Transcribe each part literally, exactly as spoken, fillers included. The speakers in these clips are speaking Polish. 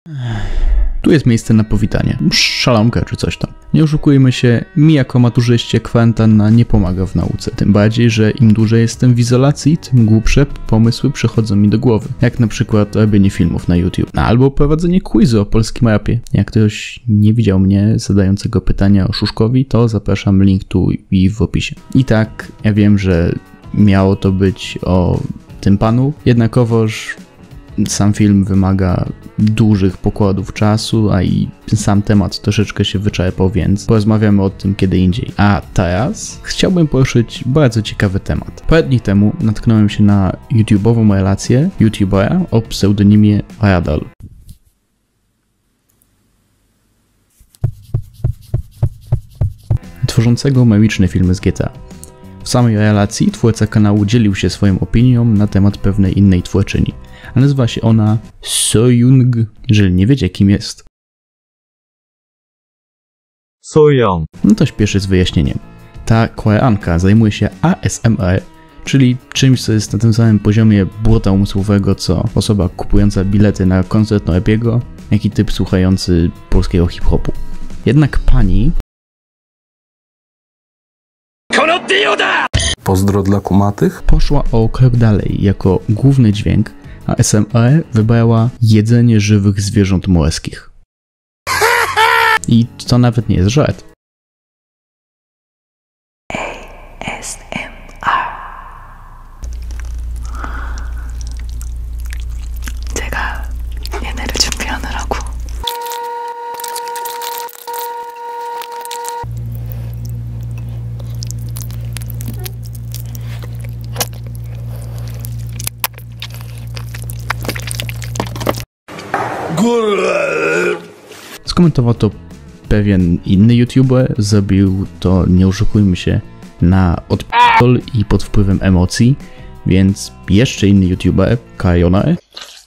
Tu jest miejsce na powitanie, szalonkę czy coś tam. Nie oszukujmy się, mi jako maturzyście kwarantanna nie pomaga w nauce. Tym bardziej, że im dłużej jestem w izolacji, tym głupsze pomysły przychodzą mi do głowy. Jak na przykład robienie filmów na YouTube. Albo prowadzenie quizu o polskim rapie. Jak ktoś nie widział mnie zadającego pytania o Szuszkowi, to zapraszam, link tu i w opisie. I tak, ja wiem, że miało to być o tym panu, jednakowoż sam film wymaga dużych pokładów czasu, a i sam temat troszeczkę się wyczerpał, więc porozmawiamy o tym kiedy indziej. A teraz chciałbym poruszyć bardzo ciekawy temat. Parę dni temu natknąłem się na YouTube'ową relację YouTubera o pseudonimie Radal. Tworzącego memiczne filmy z G T A. W samej relacji twórca kanału dzielił się swoją opinią na temat pewnej innej twórczyni. A nazywa się ona Soyoung, jeżeli nie wiecie kim jest. Soyoung. No to śpieszę z wyjaśnieniem. Ta koreanka zajmuje się A S M R, czyli czymś, co jest na tym samym poziomie błota umysłowego, co osoba kupująca bilety na koncert Noebiego, jak i typ słuchający polskiego hip-hopu. Jednak pani... Pozdro dla kumatych? Poszła o krok dalej. Jako główny dźwięk A S M R wybrała jedzenie żywych zwierząt morskich. I to nawet nie jest żart. A S M R. 제가 얘네를 준비하느라고. Skomentował to pewien inny YouTuber, zrobił to, nie oszukujmy się, na odp***ol i pod wpływem emocji, więc jeszcze inny YouTuber, Kajona,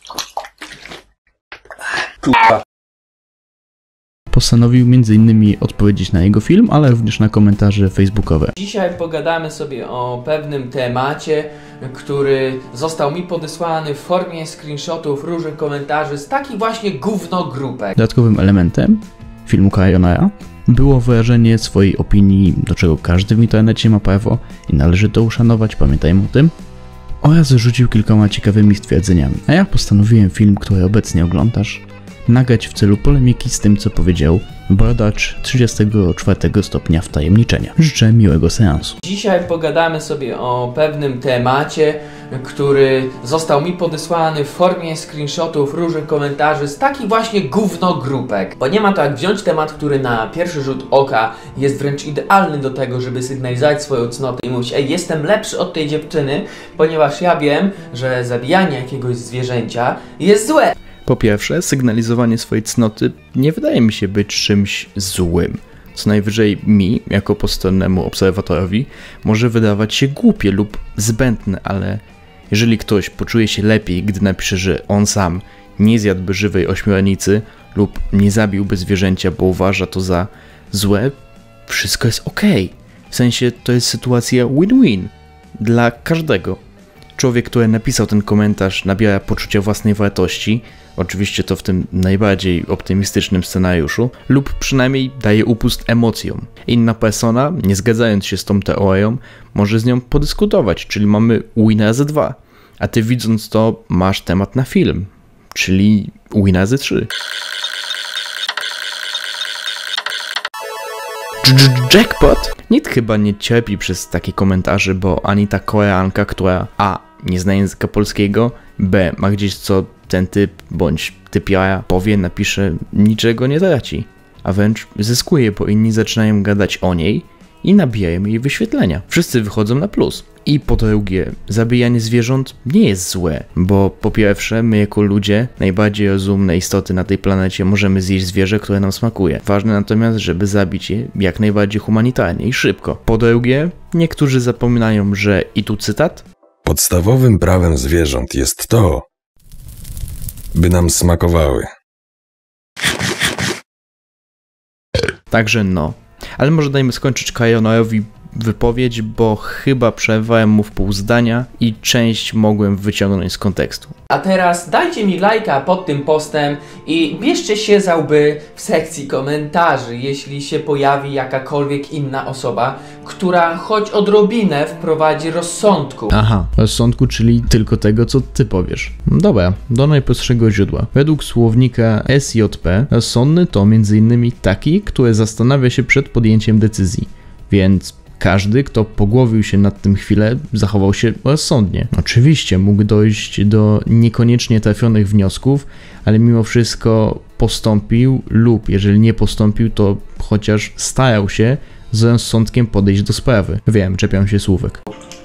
postanowił między innymi odpowiedzieć na jego film, ale również na komentarze facebookowe. Dzisiaj pogadamy sobie o pewnym temacie, który został mi podesłany w formie screenshotów różnych komentarzy z takich właśnie gównogrupek. Dodatkowym elementem filmu Kajona było wyrażenie swojej opinii, do czego każdy w internecie ma prawo i należy to uszanować, pamiętajmy o tym, oraz rzucił kilkoma ciekawymi stwierdzeniami. A ja postanowiłem film, który obecnie oglądasz, nagrać w celu polemiki z tym, co powiedział brodacz trzydziestego czwartego stopnia wtajemniczenia. Życzę miłego seansu. Dzisiaj pogadamy sobie o pewnym temacie, który został mi podesłany w formie screenshotów różnych komentarzy z takich właśnie gównogrupek. Bo nie ma to jak wziąć temat, który na pierwszy rzut oka jest wręcz idealny do tego, żeby sygnalizować swoją cnotę i mówić: ej, jestem lepszy od tej dziewczyny, ponieważ ja wiem, że zabijanie jakiegoś zwierzęcia jest złe. Po pierwsze, sygnalizowanie swojej cnoty nie wydaje mi się być czymś złym. Co najwyżej mi, jako postronnemu obserwatorowi, może wydawać się głupie lub zbędne, ale jeżeli ktoś poczuje się lepiej, gdy napisze, że on sam nie zjadłby żywej ośmiornicy lub nie zabiłby zwierzęcia, bo uważa to za złe, wszystko jest okej. W sensie to jest sytuacja win-win dla każdego. Człowiek, który napisał ten komentarz, nabiera poczucia własnej wartości, oczywiście to w tym najbardziej optymistycznym scenariuszu, lub przynajmniej daje upust emocjom. Inna persona, nie zgadzając się z tą teorią, może z nią podyskutować, czyli mamy win razy dwa. A ty, widząc to, masz temat na film, czyli win razy trzy. Jackpot? Nikt chyba nie cierpi przez takie komentarze, bo ani ta koreanka, która a. nie zna języka polskiego, b. ma gdzieś co ten typ bądź typiara powie, napisze, niczego nie traci, a wręcz zyskuje, bo inni zaczynają gadać o niej i nabijają jej wyświetlenia. Wszyscy wychodzą na plus. I po drugie, zabijanie zwierząt nie jest złe, bo po pierwsze, my jako ludzie, najbardziej rozumne istoty na tej planecie, możemy zjeść zwierzę, które nam smakuje. Ważne natomiast, żeby zabić je jak najbardziej humanitarnie i szybko. Po drugie, niektórzy zapominają, że, i tu cytat, podstawowym prawem zwierząt jest to, by nam smakowały. Także no. Ale może dajmy skończyć Kajonowi, wypowiedź, bo chyba przerwałem mu w pół zdania i część mogłem wyciągnąć z kontekstu. A teraz dajcie mi lajka pod tym postem i bierzcie się za łby w sekcji komentarzy, jeśli się pojawi jakakolwiek inna osoba, która choć odrobinę wprowadzi rozsądku. Aha, rozsądku, czyli tylko tego, co ty powiesz. Dobra, do najprostszego źródła. Według słownika S J P rozsądny to między innymi taki, który zastanawia się przed podjęciem decyzji, więc każdy, kto pogłowił się nad tym chwilę, zachował się rozsądnie. Oczywiście mógł dojść do niekoniecznie trafionych wniosków, ale mimo wszystko postąpił lub jeżeli nie postąpił, to chociaż starał się z rozsądkiem podejść do sprawy. Wiem, czepiam się słówek.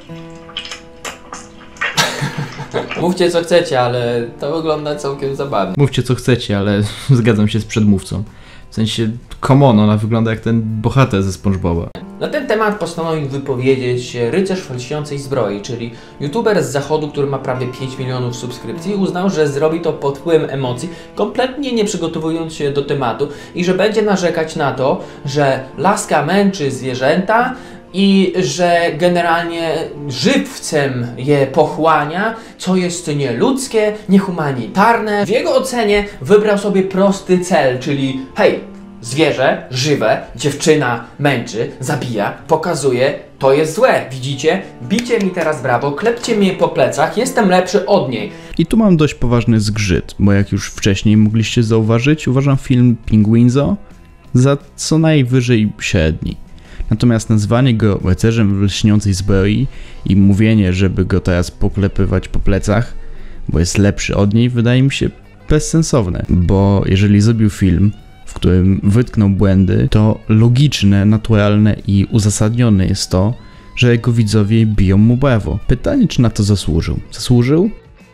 Mówcie co chcecie, ale to wygląda całkiem zabawnie. Mówcie co chcecie, ale zgadzam się z przedmówcą. W sensie, come on, ona wygląda jak ten bohater ze SpongeBoba. Na ten temat postanowił wypowiedzieć się rycerz w lśniącej zbroi, czyli youtuber z zachodu, który ma prawie pięć milionów subskrypcji, uznał, że zrobi to pod wpływem emocji, kompletnie nie przygotowując się do tematu i że będzie narzekać na to, że laska męczy zwierzęta i że generalnie żywcem je pochłania, co jest nieludzkie, niehumanitarne. W jego ocenie wybrał sobie prosty cel, czyli hej, zwierzę, żywe, dziewczyna męczy, zabija, pokazuje, to jest złe, widzicie? Bicie mi teraz brawo, klepcie mnie po plecach, jestem lepszy od niej. I tu mam dość poważny zgrzyt, bo jak już wcześniej mogliście zauważyć, uważam film Pinguinzo za co najwyżej średni. Natomiast nazwanie go rycerzem w lśniącej zbroi i mówienie, żeby go teraz poklepywać po plecach, bo jest lepszy od niej, wydaje mi się bezsensowne. Bo jeżeli zrobił film, w którym wytknął błędy, to logiczne, naturalne i uzasadnione jest to, że jego widzowie biją mu brawo. Pytanie, czy na to zasłużył? Zasłużył?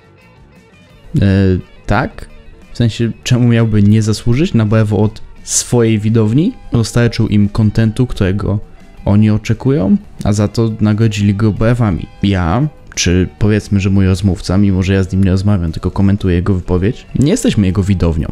Eee, tak? W sensie, czemu miałby nie zasłużyć na brawo od swojej widowni? Dostarczył im kontentu, którego oni oczekują, a za to nagrodzili go brawami. Ja, czy powiedzmy, że mój rozmówca, mimo że ja z nim nie rozmawiam, tylko komentuję jego wypowiedź, nie jesteśmy jego widownią.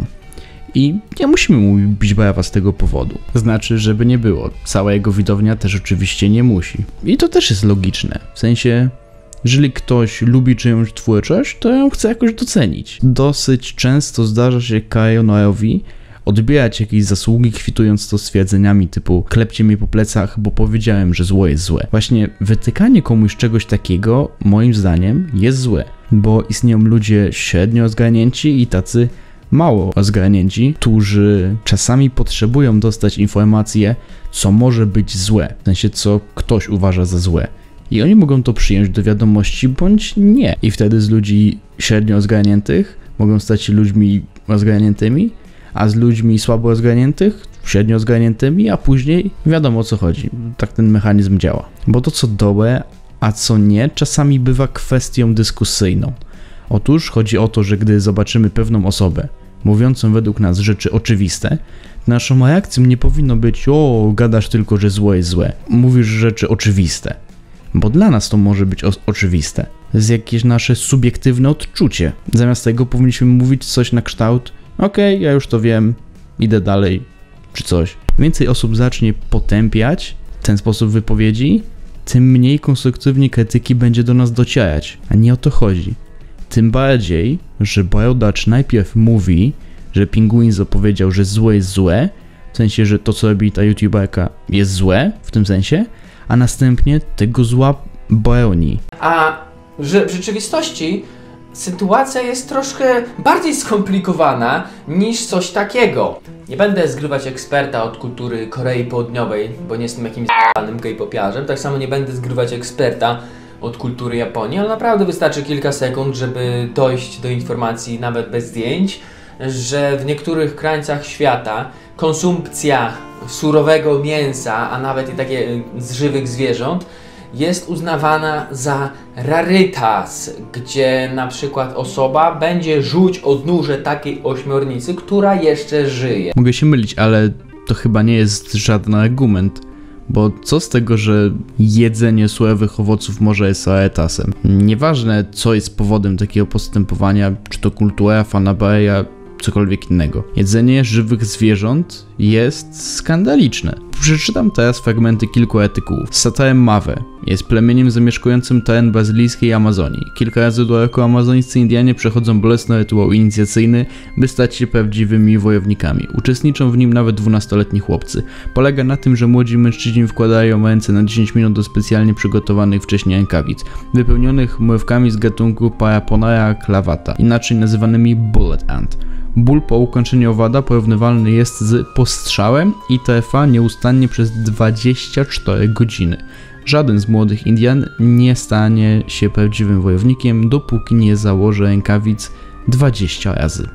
I nie musimy mu bić brawa z tego powodu. Znaczy, żeby nie było. Cała jego widownia też oczywiście nie musi. I to też jest logiczne. W sensie, jeżeli ktoś lubi czyjąś twórczość, to ją chce jakoś docenić. Dosyć często zdarza się Kajonoerowi odbierać jakieś zasługi, kwitując to stwierdzeniami typu klepcie mnie po plecach, bo powiedziałem, że zło jest złe. Właśnie wytykanie komuś czegoś takiego, moim zdaniem, jest złe. Bo istnieją ludzie średnio zgarnięci i tacy mało zgarnięci, którzy czasami potrzebują dostać informację, co może być złe, w sensie co ktoś uważa za złe. I oni mogą to przyjąć do wiadomości, bądź nie. I wtedy z ludzi średnio zgarniętych mogą stać się ludźmi rozgarniętymi, a z ludźmi słabo rozgarniętych, średnio zgarniętymi, a później wiadomo o co chodzi. Tak ten mechanizm działa. Bo to co dobre, a co nie, czasami bywa kwestią dyskusyjną. Otóż chodzi o to, że gdy zobaczymy pewną osobę mówiącą według nas rzeczy oczywiste, naszą reakcją nie powinno być o, gadasz tylko, że zło jest złe. Mówisz rzeczy oczywiste. Bo dla nas to może być o- oczywiste. To jest jakieś nasze subiektywne odczucie. Zamiast tego powinniśmy mówić coś na kształt okej, okay, ja już to wiem, idę dalej, czy coś. Więcej osób zacznie potępiać ten sposób wypowiedzi, tym mniej konstruktywnie krytyki będzie do nas docierać. A nie o to chodzi. Tym bardziej, że brodacz najpierw mówi, że Pinguinzo powiedział, że złe jest złe, w sensie, że to co robi ta youtuberka jest złe, w tym sensie, a następnie tego zła broni. A że w rzeczywistości sytuacja jest troszkę bardziej skomplikowana niż coś takiego. Nie będę zgrywać eksperta od kultury Korei Południowej, bo nie jestem jakimś z***anym K-popiarzem, tak samo nie będę zgrywać eksperta od kultury Japonii, ale naprawdę wystarczy kilka sekund, żeby dojść do informacji, nawet bez zdjęć, że w niektórych krańcach świata konsumpcja surowego mięsa, a nawet i takie z żywych zwierząt, jest uznawana za rarytas, gdzie na przykład osoba będzie żuć odnóże takiej ośmiornicy, która jeszcze żyje. Mogę się mylić, ale to chyba nie jest żaden argument. Bo co z tego, że jedzenie surowych owoców może jest rarytasem? Nieważne, co jest powodem takiego postępowania, czy to kultura, fanaberia, cokolwiek innego. Jedzenie żywych zwierząt jest skandaliczne. Przeczytam teraz fragmenty kilku artykułów. Satarem Mawe jest plemieniem zamieszkującym teren brazylijskiej Amazonii. Kilka razy do roku amazońscy Indianie przechodzą bolesny rytuał inicjacyjny, by stać się prawdziwymi wojownikami. Uczestniczą w nim nawet dwunastoletni chłopcy. Polega na tym, że młodzi mężczyźni wkładają ręce na dziesięć minut do specjalnie przygotowanych wcześniej rękawic, wypełnionych mrówkami z gatunku Paraponera clavata, inaczej nazywanymi bullet ant. Ból po ukończeniu owada porównywalny jest z postrzałem i trwa nieustannie przez dwadzieścia cztery godziny. Żaden z młodych Indian nie stanie się prawdziwym wojownikiem, dopóki nie założy rękawic dwadzieścia razy.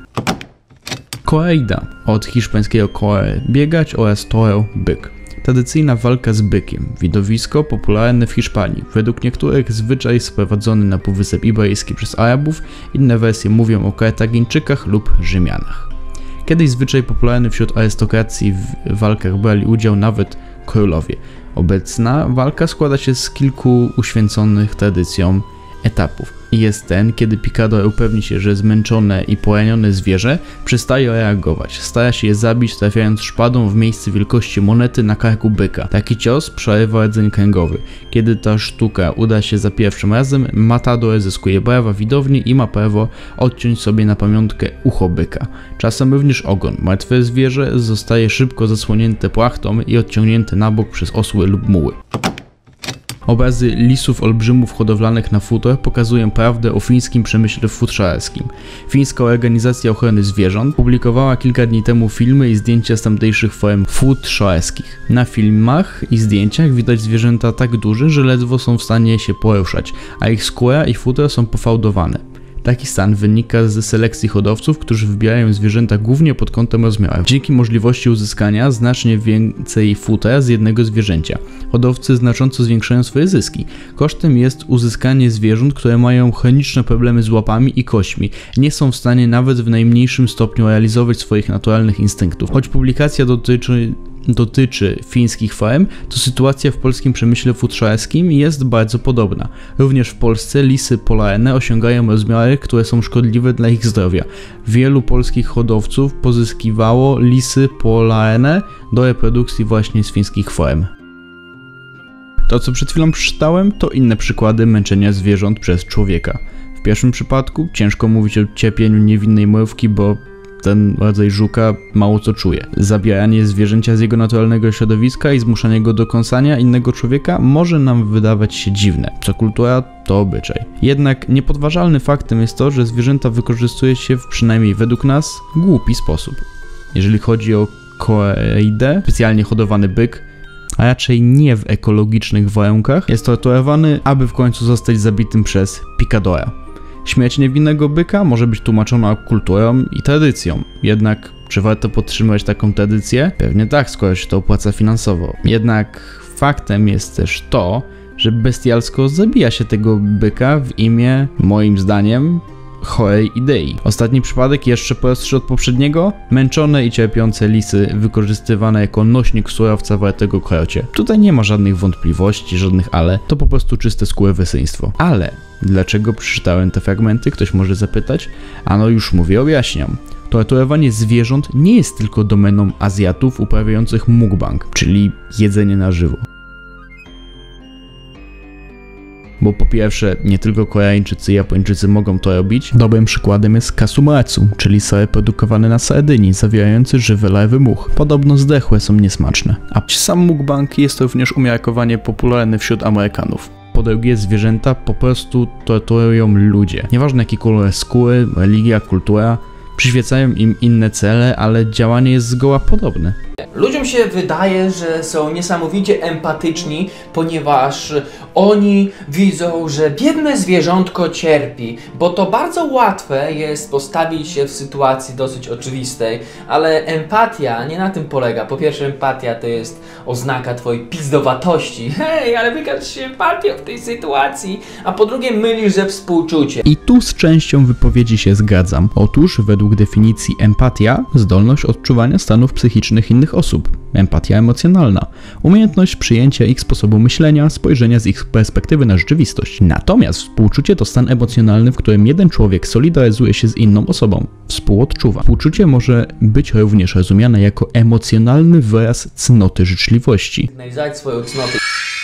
Corrida, od hiszpańskiego correr, biegać, oraz toro, byk. Tradycyjna walka z bykiem, widowisko popularne w Hiszpanii, według niektórych zwyczaj sprowadzony na Półwysep Iberyjski przez Arabów, inne wersje mówią o Kartagińczykach lub Rzymianach. Kiedyś zwyczaj popularny wśród arystokracji, w walkach brali udział nawet królowie. Obecna walka składa się z kilku uświęconych tradycją etapów. Jest ten, kiedy pikador upewni się, że zmęczone i poranione zwierzę przestaje reagować. Stara się je zabić, trafiając szpadą w miejsce wielkości monety na karku byka. Taki cios przerywa rdzeń kręgowy. Kiedy ta sztuka uda się za pierwszym razem, matador zyskuje prawa widowni i ma prawo odciąć sobie na pamiątkę ucho byka. Czasem również ogon. Martwe zwierzę zostaje szybko zasłonięte płachtą i odciągnięte na bok przez osły lub muły. Obrazy lisów olbrzymów hodowlanych na futer pokazują prawdę o fińskim przemyśle futrzarskim. Fińska Organizacja Ochrony Zwierząt publikowała kilka dni temu filmy i zdjęcia z tamtejszych form futrzarskich. Na filmach i zdjęciach widać zwierzęta tak duże, że ledwo są w stanie się poruszać, a ich skóra i futer są pofałdowane. Taki stan wynika z selekcji hodowców, którzy wybierają zwierzęta głównie pod kątem rozmiarów. Dzięki możliwości uzyskania znacznie więcej futra z jednego zwierzęcia, hodowcy znacząco zwiększają swoje zyski. Kosztem jest uzyskanie zwierząt, które mają chroniczne problemy z łapami i kośćmi. Nie są w stanie nawet w najmniejszym stopniu realizować swoich naturalnych instynktów. Choć publikacja dotyczy dotyczy fińskich farm, to sytuacja w polskim przemyśle futrzarskim jest bardzo podobna. Również w Polsce lisy polarne osiągają rozmiary, które są szkodliwe dla ich zdrowia. Wielu polskich hodowców pozyskiwało lisy polarne do reprodukcji właśnie z fińskich farm. To, co przed chwilą przeczytałem, to inne przykłady męczenia zwierząt przez człowieka. W pierwszym przypadku ciężko mówić o cierpieniu niewinnej mrówki, bo ten rodzaj żuka mało co czuje. Zabieranie zwierzęcia z jego naturalnego środowiska i zmuszanie go do kąsania innego człowieka może nam wydawać się dziwne. Co kultura, to obyczaj. Jednak niepodważalnym faktem jest to, że zwierzęta wykorzystuje się w, przynajmniej według nas, głupi sposób. Jeżeli chodzi o corridę, specjalnie hodowany byk, a raczej nie w ekologicznych warunkach, jest torturowany, aby w końcu zostać zabitym przez pikadora. Śmierć niewinnego byka może być tłumaczona kulturą i tradycją. Jednak czy warto podtrzymywać taką tradycję? Pewnie tak, skoro się to opłaca finansowo. Jednak faktem jest też to, że bestialsko zabija się tego byka w imię, moim zdaniem, chorej idei. Ostatni przypadek, jeszcze prostszy od poprzedniego, męczone i cierpiące lisy wykorzystywane jako nośnik surowca wartego krocie. Tutaj nie ma żadnych wątpliwości, żadnych ale, to po prostu czyste skurwysyństwo. Ale dlaczego przeczytałem te fragmenty? Ktoś może zapytać. Ano już mówię, objaśniam. Torturowanie zwierząt nie jest tylko domeną Azjatów uprawiających mukbang, czyli jedzenie na żywo. Bo po pierwsze, nie tylko Koreańczycy i Japończycy mogą to robić. Dobrym przykładem jest kasumatsu, czyli ser produkowany na Sardynii, zawierający żywe larwy much. Podobno zdechłe są niesmaczne. A sam mukbang jest również umiarkowanie popularny wśród Amerykanów. Po drugie, zwierzęta po prostu torturują ludzie. Nieważne jaki kolor skóry, religia, kultura, przyświecają im inne cele, ale działanie jest zgoła podobne. Ludziom się wydaje, że są niesamowicie empatyczni, ponieważ oni widzą, że biedne zwierzątko cierpi, bo to bardzo łatwe jest postawić się w sytuacji dosyć oczywistej, ale empatia nie na tym polega. Po pierwsze, empatia to jest oznaka twojej pizdowatości. Hej, ale wykaż się empatią w tej sytuacji. A po drugie, mylisz ze współczuciem. I tu z częścią wypowiedzi się zgadzam. Otóż według według definicji empatia zdolność odczuwania stanów psychicznych innych osób. Empatia emocjonalna. Umiejętność przyjęcia ich sposobu myślenia, spojrzenia z ich perspektywy na rzeczywistość. Natomiast współczucie to stan emocjonalny, w którym jeden człowiek solidaryzuje się z inną osobą. Współodczuwa. Współczucie może być również rozumiane jako emocjonalny wyraz cnoty życzliwości. Sygnalizować swoją cnotę.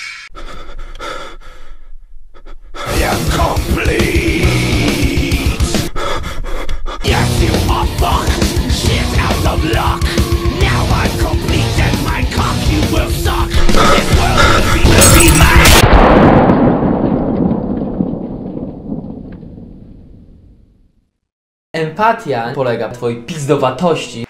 Empatia polega na twojej pizdowatości.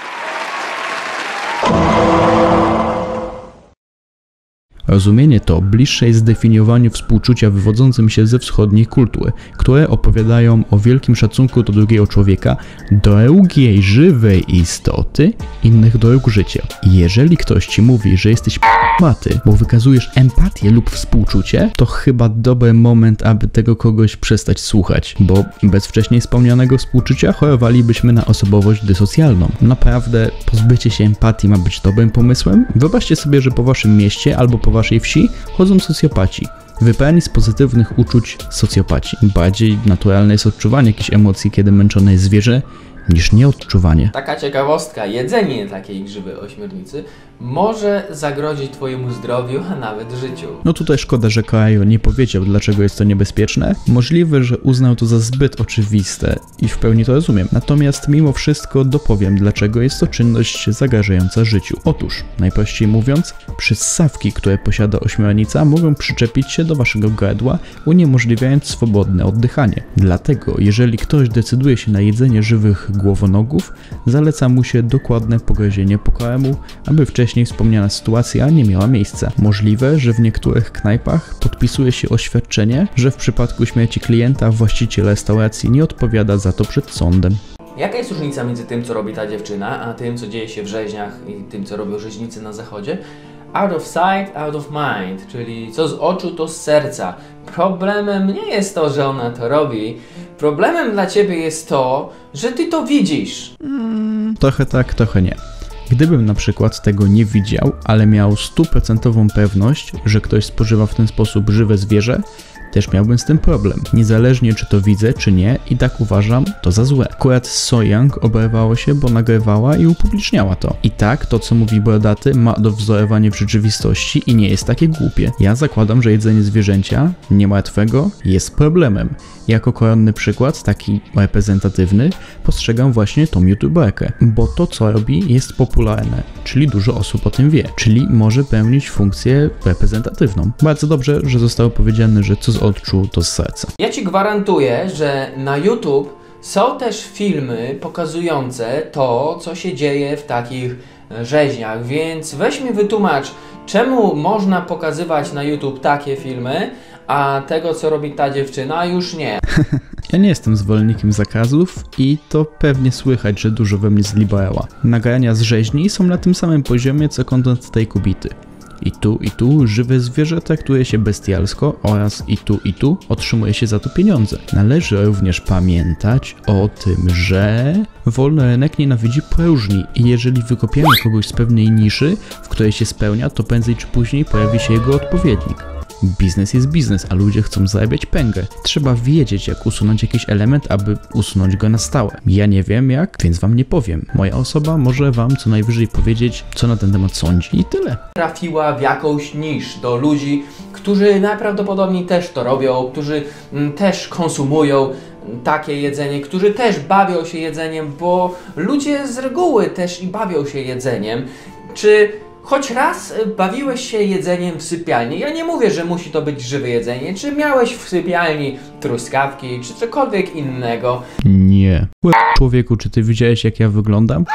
Rozumienie to bliższe jest zdefiniowaniu współczucia wywodzącym się ze wschodniej kultury, które opowiadają o wielkim szacunku do drugiego człowieka, drugiej żywej istoty, innych dróg życia. Jeżeli ktoś ci mówi, że jesteś p***maty, bo wykazujesz empatię lub współczucie, to chyba dobry moment, aby tego kogoś przestać słuchać, bo bez wcześniej wspomnianego współczucia chorowalibyśmy na osobowość dysocjalną. Naprawdę pozbycie się empatii ma być dobrym pomysłem? Wyobraźcie sobie, że po waszym mieście albo po waszej wsi chodzą socjopaci. Wypełnieni z pozytywnych uczuć socjopaci. Bardziej naturalne jest odczuwanie jakichś emocji, kiedy męczone jest zwierzę, niż nieodczuwanie. Taka ciekawostka, jedzenie takiej grzyby ośmiornicy może zagrozić twojemu zdrowiu, a nawet życiu. No tutaj szkoda, że Kajo nie powiedział, dlaczego jest to niebezpieczne. Możliwe, że uznał to za zbyt oczywiste i w pełni to rozumiem. Natomiast mimo wszystko dopowiem, dlaczego jest to czynność zagrażająca życiu. Otóż, najprościej mówiąc, przyssawki, które posiada ośmiornica, mogą przyczepić się do waszego gardła, uniemożliwiając swobodne oddychanie. Dlatego, jeżeli ktoś decyduje się na jedzenie żywych głowonogów, zaleca mu się dokładne pogryzienie pokarmu, aby wcześniej wspomniana sytuacja nie miała miejsca. Możliwe, że w niektórych knajpach podpisuje się oświadczenie, że w przypadku śmierci klienta właściciel restauracji nie odpowiada za to przed sądem. Jaka jest różnica między tym, co robi ta dziewczyna, a tym, co dzieje się w rzeźniach i tym, co robią rzeźnicy na zachodzie? Out of sight, out of mind, czyli co z oczu, to z serca. Problemem nie jest to, że ona to robi. Problemem dla ciebie jest to, że ty to widzisz. Mm, trochę tak, trochę nie. Gdybym na przykład tego nie widział, ale miał stuprocentową pewność, że ktoś spożywa w ten sposób żywe zwierzę, też miałbym z tym problem. Niezależnie czy to widzę, czy nie, i tak uważam to za złe. Akurat So Young oberwało się, bo nagrywała i upubliczniała to. I tak, to co mówi Brodaty ma dowzorowanie w rzeczywistości i nie jest takie głupie. Ja zakładam, że jedzenie zwierzęcia, niemartwego, jest problemem. Jako koronny przykład, taki reprezentatywny, postrzegam właśnie tą youtuberkę, bo to co robi jest popularne, czyli dużo osób o tym wie, czyli może pełnić funkcję reprezentatywną. Bardzo dobrze, że zostało powiedziane, że co z oczu, to z serca. Ja ci gwarantuję, że na YouTube są też filmy pokazujące to, co się dzieje w takich rzeźniach, więc weź mi wytłumacz, czemu można pokazywać na YouTube takie filmy, a tego, co robi ta dziewczyna, już nie. Ja nie jestem zwolennikiem zakazów i to pewnie słychać, że dużo we mnie zliberała. Nagrania z rzeźni są na tym samym poziomie, co content tej kobiety. I tu, i tu żywe zwierzę traktuje się bestialsko oraz i tu, i tu otrzymuje się za to pieniądze. Należy również pamiętać o tym, że wolny rynek nienawidzi próżni i jeżeli wykopiemy kogoś z pewnej niszy, w której się spełnia, to prędzej czy później pojawi się jego odpowiednik. Biznes jest biznes, a ludzie chcą zarabiać pęgę. Trzeba wiedzieć, jak usunąć jakiś element, aby usunąć go na stałe. Ja nie wiem jak, więc wam nie powiem. Moja osoba może wam co najwyżej powiedzieć, co na ten temat sądzi i tyle. Trafiła w jakąś nisz do ludzi, którzy najprawdopodobniej też to robią, którzy mm, też konsumują takie jedzenie, którzy też bawią się jedzeniem, bo ludzie z reguły też i bawią się jedzeniem. Czy choć raz bawiłeś się jedzeniem w sypialni? Ja nie mówię, że musi to być żywe jedzenie. Czy miałeś w sypialni truskawki, czy cokolwiek innego? Nie. Człowieku, czy ty widziałeś, jak ja wyglądam?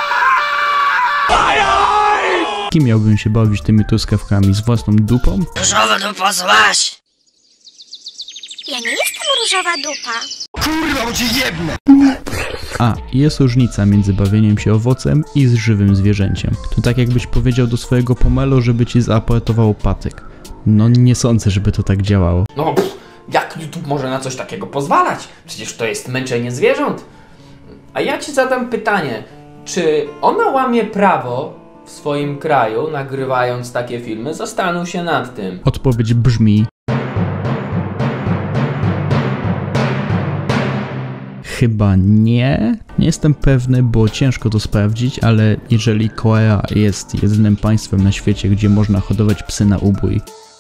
Kim miałbym się bawić tymi truskawkami? Z własną dupą? Różowa dupa złaś! Ja nie jestem różowa dupa. Kurwa, bo cię jebnę! A, jest różnica między bawieniem się owocem i z żywym zwierzęciem. To tak jakbyś powiedział do swojego pomelo, żeby ci zaaportowało patyk. No nie sądzę, żeby to tak działało. No, pff, jak YouTube może na coś takiego pozwalać? Przecież to jest męczenie zwierząt. A ja ci zadam pytanie, czy ona łamie prawo w swoim kraju, nagrywając takie filmy? Zastanów się nad tym. Odpowiedź brzmi... Chyba nie. Nie jestem pewny, bo ciężko to sprawdzić, ale jeżeli Korea jest jedynym państwem na świecie, gdzie można hodować psy na ubój,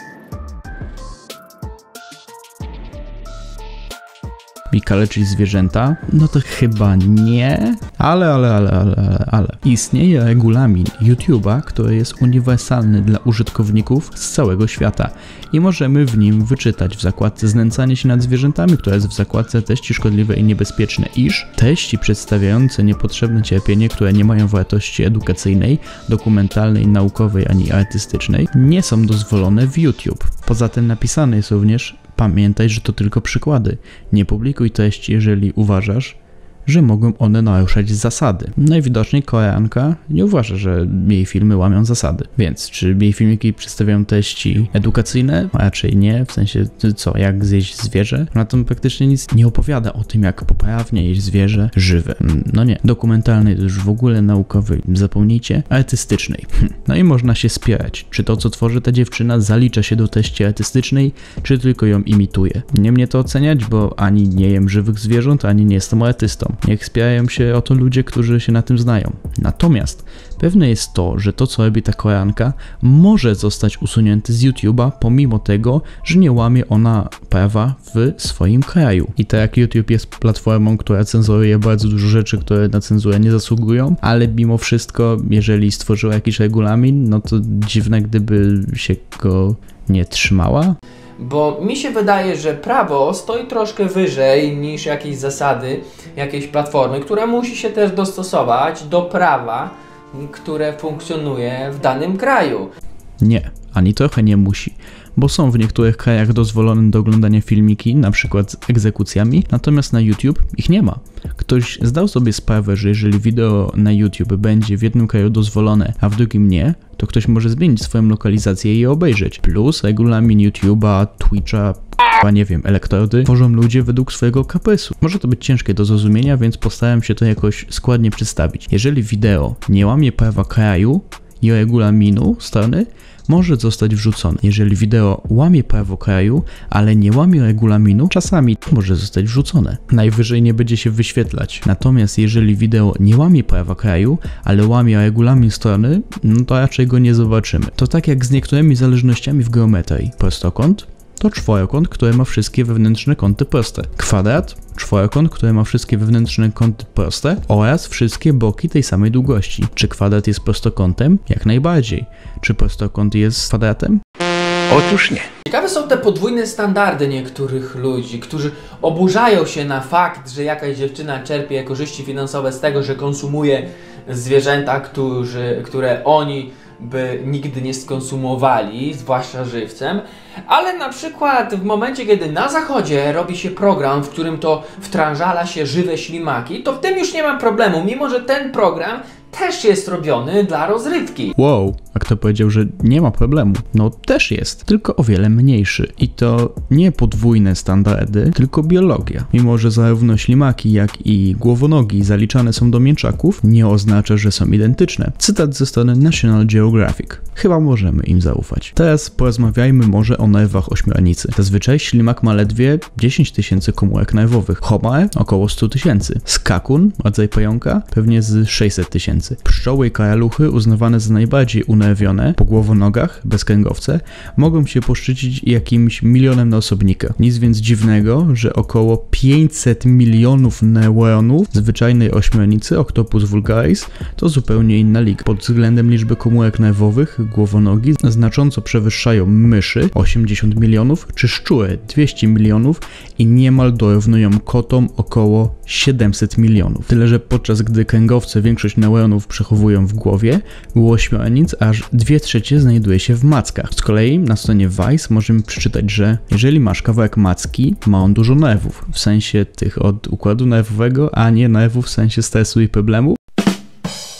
i kaleczyć zwierzęta, no to chyba nie, ale, ale, ale, ale, ale, ale. Istnieje regulamin YouTube'a, który jest uniwersalny dla użytkowników z całego świata i możemy w nim wyczytać w zakładce znęcanie się nad zwierzętami, która jest w zakładce treści szkodliwe i niebezpieczne, iż treści przedstawiające niepotrzebne cierpienie, które nie mają wartości edukacyjnej, dokumentalnej, naukowej ani artystycznej, nie są dozwolone w YouTube. Poza tym napisane jest również: pamiętaj, że to tylko przykłady. Nie publikuj treści, jeżeli uważasz, że mogą one naruszać zasady. Najwidoczniej Koreanka nie uważa, że jej filmy łamią zasady. Więc czy jej filmiki przedstawiają treści edukacyjne? Raczej nie, w sensie co, jak zjeść zwierzę? Na tym praktycznie nic nie opowiada o tym, jak poprawnie jeść zwierzę żywe. No nie. Dokumentalnej to już w ogóle, naukowej zapomnijcie. Artystycznej. No i można się spierać, czy to, co tworzy ta dziewczyna, zalicza się do treści artystycznej, czy tylko ją imituje. Nie mnie to oceniać, bo ani nie jem żywych zwierząt, ani nie jestem artystą. Niech spierają się o to ludzie, którzy się na tym znają. Natomiast pewne jest to, że to, co robi ta Koreanka, może zostać usunięte z YouTube'a, pomimo tego, że nie łamie ona prawa w swoim kraju. I tak jak YouTube jest platformą, która cenzuruje bardzo dużo rzeczy, które na cenzurę nie zasługują, ale mimo wszystko, jeżeli stworzyła jakiś regulamin, no to dziwne, gdyby się go nie trzymała. Bo mi się wydaje, że prawo stoi troszkę wyżej niż jakieś zasady, jakiejś platformy, która musi się też dostosować do prawa, które funkcjonuje w danym kraju. Nie, ani trochę nie musi, bo są w niektórych krajach dozwolone do oglądania filmiki, na przykład z egzekucjami, natomiast na YouTube ich nie ma. Ktoś zdał sobie sprawę, że jeżeli wideo na YouTube będzie w jednym kraju dozwolone, a w drugim nie, to ktoś może zmienić swoją lokalizację i je obejrzeć. Plus regulamin YouTube'a, Twitcha, a nie wiem, elektrody tworzą ludzie według swojego kaprysu. Może to być ciężkie do zrozumienia, więc postaram się to jakoś składnie przedstawić. Jeżeli wideo nie łamie prawa kraju i regulaminu strony, może zostać wrzucone. Jeżeli wideo łamie prawo kraju, ale nie łamie regulaminu, czasami może zostać wrzucone. Najwyżej nie będzie się wyświetlać. Natomiast jeżeli wideo nie łamie prawa kraju, ale łamie regulamin strony, no to raczej go nie zobaczymy. To tak jak z niektórymi zależnościami w geometrii. Prostokąt to czworokąt, który ma wszystkie wewnętrzne kąty proste. Kwadrat, czworokąt, który ma wszystkie wewnętrzne kąty proste oraz wszystkie boki tej samej długości. Czy kwadrat jest prostokątem? Jak najbardziej. Czy prostokąt jest kwadratem? Otóż nie. Ciekawe są te podwójne standardy niektórych ludzi, którzy oburzają się na fakt, że jakaś dziewczyna czerpie korzyści finansowe z tego, że konsumuje zwierzęta, którzy, które oni by nigdy nie skonsumowali, zwłaszcza żywcem, ale na przykład w momencie, kiedy na zachodzie robi się program, w którym to wtrążala się żywe ślimaki, to w tym już nie ma problemu, mimo że ten program też jest robiony dla rozrywki. Wow, a kto powiedział, że nie ma problemu? No też jest, tylko o wiele mniejszy. I to nie podwójne standardy, tylko biologia. Mimo że zarówno ślimaki, jak i głowonogi zaliczane są do mięczaków, nie oznacza, że są identyczne. Cytat ze strony National Geographic. Chyba możemy im zaufać. Teraz porozmawiajmy może o nerwach ośmiornicy. Zazwyczaj ślimak ma ledwie dziesięć tysięcy komórek nerwowych, homar około sto tysięcy, skakun, rodzaj pająka, pewnie z sześćset tysięcy. Pszczoły i karaluchy, uznawane za najbardziej unerwione po głowonogach, bezkręgowce, mogą się poszczycić jakimś milionem na osobnika. Nic więc dziwnego, że około pięćset milionów neuronów zwyczajnej ośmiornicy, Octopus vulgaris, to zupełnie inna liga. Pod względem liczby komórek nerwowych głowonogi znacząco przewyższają myszy, osiemdziesiąt milionów, czy szczury, dwieście milionów i niemal dorównują kotom, około siedemset milionów. Tyle, że podczas gdy kręgowce większość neuronów przechowują w głowie, u ośmiornic aż dwie trzecie znajduje się w mackach. Z kolei na stronie Vice możemy przeczytać, że jeżeli masz kawałek macki, ma on dużo nerwów, w sensie tych od układu nerwowego, a nie nerwów w sensie stresu i problemu.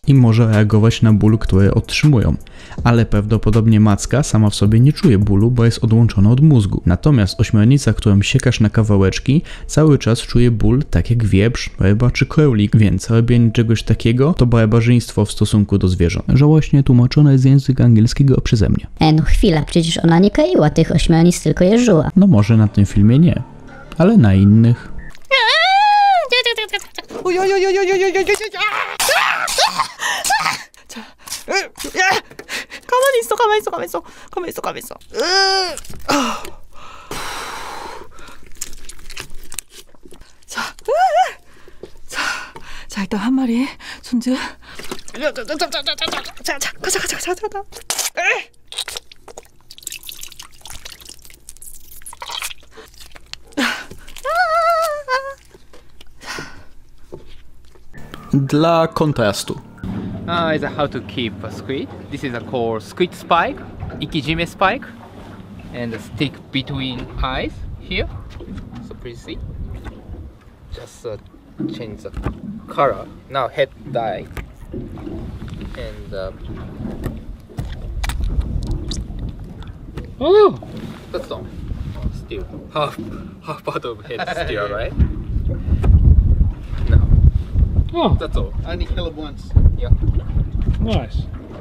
i może reagować na ból, który otrzymują. Ale prawdopodobnie macka sama w sobie nie czuje bólu, bo jest odłączona od mózgu. Natomiast ośmiornica, którą siekasz na kawałeczki, cały czas czuje ból tak jak wieprz, ryba czy królik, więc robienie czegoś takiego to barbarzyństwo w stosunku do zwierząt. Żałośnie tłumaczone z języka angielskiego przeze mnie. E no chwila, przecież ona nie kleiła tych ośmiornic, tylko je żuła. No może na tym filmie nie, ale na innych. 가만히 있어, 가만히 있어, 가만히 있어, 가만히 있어, 가만히 있어. 자, 자, 자 일단 한 마리 손질. 자, 자, 자, 자, 자, 자, 자, 자, 가자, 가자, 가자, 가자. Dla kontrastu. Uh, is how to keep a squid. This is a called squid spike, ikijime spike, and the stick between eyes here. So please see. Just uh, change the color. Now head dye, and um, oh, that's all. Oh, still half half part of head still, right? No. Oh, that's all. I only kill it once. Yeah. Nice.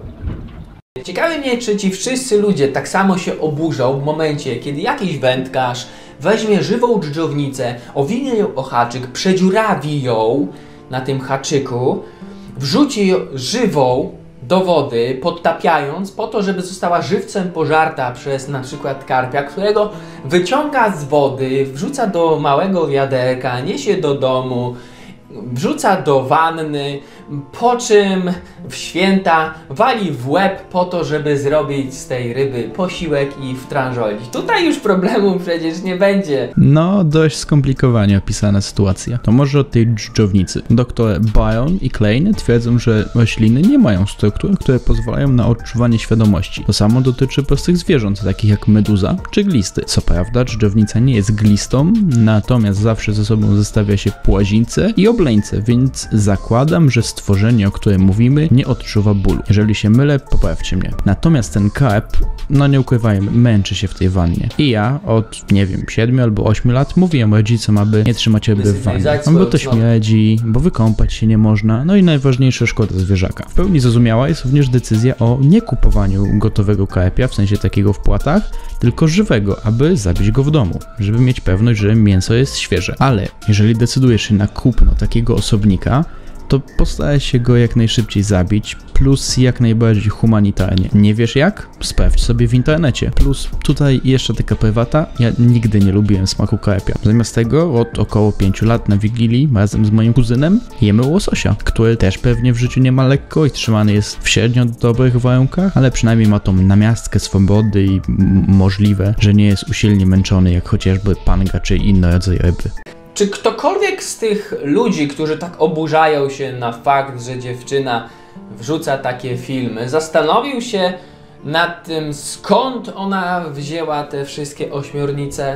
Ciekawi mnie, czy ci wszyscy ludzie tak samo się oburzą w momencie, kiedy jakiś wędkarz weźmie żywą dżdżownicę, owinie ją o haczyk, przedziurawi ją na tym haczyku, wrzuci ją żywą do wody, podtapiając po to, żeby została żywcem pożarta przez na przykład karpia, którego wyciąga z wody, wrzuca do małego wiaderka, niesie do domu, wrzuca do wanny, po czym w święta wali w łeb po to, żeby zrobić z tej ryby posiłek i wtrążolić. Tutaj już problemu przecież nie będzie. No, dość skomplikowanie opisana sytuacja. To może od tej dżdżownicy. Doktor Byron i Klein twierdzą, że rośliny nie mają struktur, które pozwalają na odczuwanie świadomości. To samo dotyczy prostych zwierząt, takich jak meduza czy glisty. Co prawda, dżdżownica nie jest glistą, natomiast zawsze ze sobą zestawia się płazińce i obleńce, więc zakładam, że stworzenie, o którym mówimy, nie odczuwa bólu. Jeżeli się mylę, poprawcie mnie. Natomiast ten karp, no nie ukrywajmy, męczy się w tej wannie. I ja od, nie wiem, siedmiu albo ośmiu lat mówiłem rodzicom, aby nie trzymać ryby w wannie. Bo to śmierdzi, bo wykąpać się nie można, no i najważniejsze, szkoda zwierzaka. W pełni zrozumiała jest również decyzja o niekupowaniu gotowego karpia, w sensie takiego w płatach, tylko żywego, aby zabić go w domu, żeby mieć pewność, że mięso jest świeże. Ale jeżeli decydujesz się na kupno takiego osobnika, to postaraj się go jak najszybciej zabić, plus jak najbardziej humanitarnie. Nie wiesz jak? Sprawdź sobie w internecie. Plus tutaj jeszcze taka prywata, ja nigdy nie lubiłem smaku karpia. Zamiast tego od około pięciu lat na Wigilii razem z moim kuzynem jemy łososia, który też pewnie w życiu nie ma lekko i trzymany jest w średnio dobrych warunkach, ale przynajmniej ma tą namiastkę swobody i możliwe, że nie jest usilnie męczony jak chociażby panga czy inne rodzaje ryby. Czy ktokolwiek z tych ludzi, którzy tak oburzają się na fakt, że dziewczyna wrzuca takie filmy, zastanowił się nad tym, skąd ona wzięła te wszystkie ośmiornice?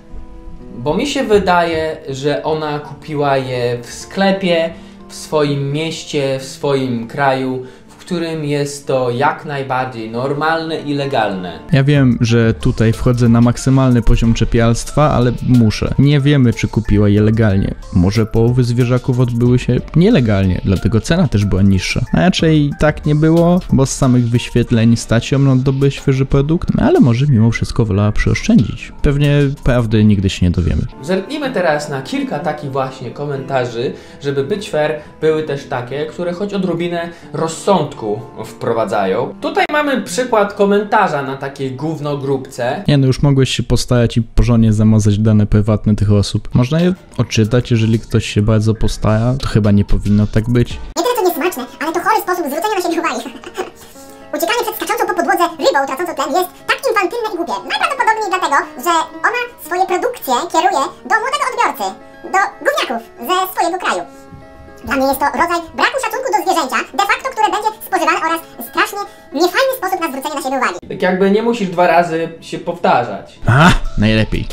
Bo mi się wydaje, że ona kupiła je w sklepie, w swoim mieście, w swoim kraju, w którym jest to jak najbardziej normalne i legalne. Ja wiem, że tutaj wchodzę na maksymalny poziom czepialstwa, ale muszę. Nie wiemy, czy kupiła je legalnie. Może połowy zwierzaków odbyły się nielegalnie, dlatego cena też była niższa. A raczej tak nie było, bo z samych wyświetleń stać ją na dobry, świeży produkt, ale może mimo wszystko wolała przyoszczędzić. Pewnie prawdy nigdy się nie dowiemy. Zerknijmy teraz na kilka takich właśnie komentarzy, żeby być fair, były też takie, które choć odrobinę rozsądku wprowadzają. Tutaj mamy przykład komentarza na takiej gównogrupce. Nie no, już mogłeś się postarać i porządnie zamazać dane prywatne tych osób. Można je odczytać, jeżeli ktoś się bardzo postara, to chyba nie powinno tak być. Nie tyle co niesmaczne, ale to chory sposób zwrócenia na siebie uwagi. Uciekanie przed skaczącą po podłodze rybą tracącą tlen jest tak infantylne i głupie. Najprawdopodobniej dlatego, że ona swoje produkcje kieruje do młodego odbiorcy, do gówniaków ze swojego kraju. Dla mnie jest to rodzaj braku szacunku do zwierzęcia, de facto, które będzie spożywane oraz strasznie niefajny sposób na zwrócenie na siebie uwagi. Tak jakby nie musisz dwa razy się powtarzać. A, najlepiej.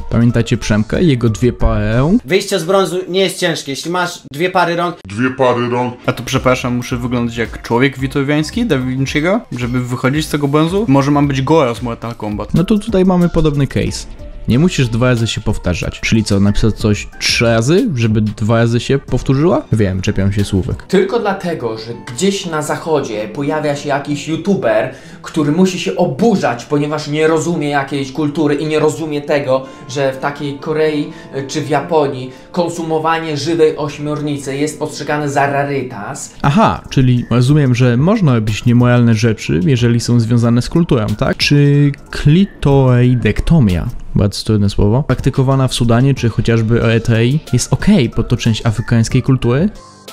Pamiętacie Przemka i jego dwie pary rąk? Wyjście z brązu nie jest ciężkie, jeśli masz dwie pary rąk. Dwie pary rąk. A to przepraszam, muszę wyglądać jak człowiek witruwiański, Da Vinci'ego, żeby wychodzić z tego brązu? Może mam być Goro z Mortal Kombat. No to tutaj mamy podobny case. Nie musisz dwa razy się powtarzać. Czyli co, napisać coś trzy razy, żeby dwa razy się powtórzyła? Wiem, czepiam się słówek. Tylko dlatego, że gdzieś na zachodzie pojawia się jakiś youtuber, który musi się oburzać, ponieważ nie rozumie jakiejś kultury i nie rozumie tego, że w takiej Korei czy w Japonii konsumowanie żywej ośmiornicy jest postrzegane za rarytas. Aha, czyli rozumiem, że można robić niemoralne rzeczy, jeżeli są związane z kulturą, tak? Czy klitoridektomia, bardzo trudne słowo, praktykowana w Sudanie czy chociażby Erytrei jest ok, bo to część afrykańskiej kultury?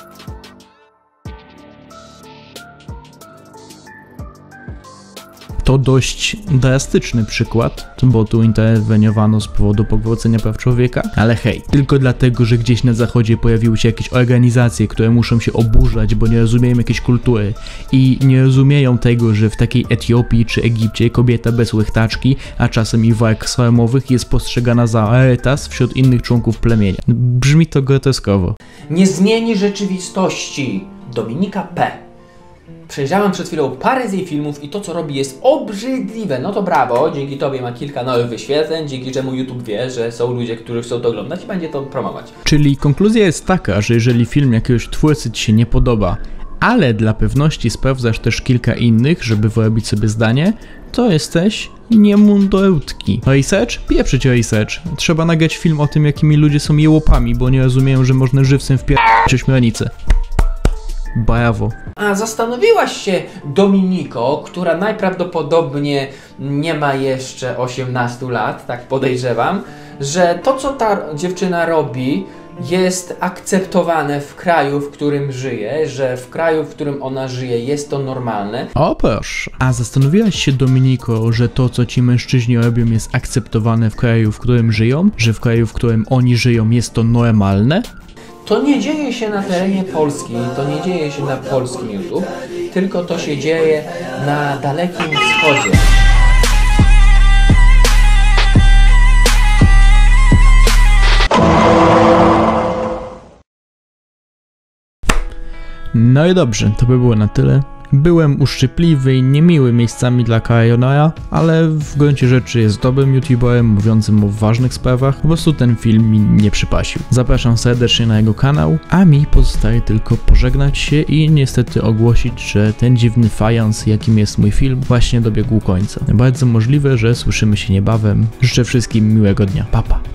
To dość drastyczny przykład, bo tu interweniowano z powodu pogwałcenia praw człowieka, ale hej, tylko dlatego, że gdzieś na zachodzie pojawiły się jakieś organizacje, które muszą się oburzać, bo nie rozumieją jakiejś kultury i nie rozumieją tego, że w takiej Etiopii czy Egipcie kobieta bez łechtaczki, a czasem i walk salomowych jest postrzegana za rarytas wśród innych członków plemienia. Brzmi to groteskowo. Nie zmieni rzeczywistości. Dominika P. Przejrzałem przed chwilą parę z jej filmów i to, co robi, jest obrzydliwe. No to brawo, dzięki tobie ma kilka nowych wyświetleń, dzięki czemu YouTube wie, że są ludzie, którzy chcą to oglądać i będzie to promować. Czyli konkluzja jest taka, że jeżeli film jakiegoś twórcy ci się nie podoba, ale dla pewności sprawdzasz też kilka innych, żeby wyrobić sobie zdanie, to jesteś niemundurutki. Research? Pieprzyć research. Trzeba nagrać film o tym, jakimi ludzie są jełopami, bo nie rozumieją, że można żywcem wpierdać ośmiornicę. Brawo. A zastanowiłaś się, Dominiko, która najprawdopodobniej nie ma jeszcze osiemnastu lat, tak podejrzewam, że to, co ta dziewczyna robi, jest akceptowane w kraju, w którym żyje, że w kraju, w którym ona żyje, jest to normalne. O proszę. A zastanowiłaś się, Dominiko, że to, co ci mężczyźni robią, jest akceptowane w kraju, w którym żyją? Że w kraju, w którym oni żyją, jest to normalne? To nie dzieje się na terenie Polski, to nie dzieje się na polskim YouTube, tylko to się dzieje na Dalekim Wschodzie. No i dobrze, to by było na tyle. Byłem uszczypliwy i niemiły miejscami dla Kajonara, ale w gruncie rzeczy jest dobrym youtuberem mówiącym o ważnych sprawach, po prostu ten film mi nie przypasił. Zapraszam serdecznie na jego kanał, a mi pozostaje tylko pożegnać się i niestety ogłosić, że ten dziwny fajans, jakim jest mój film, właśnie dobiegł końca. Bardzo możliwe, że słyszymy się niebawem. Życzę wszystkim miłego dnia. Pa, pa.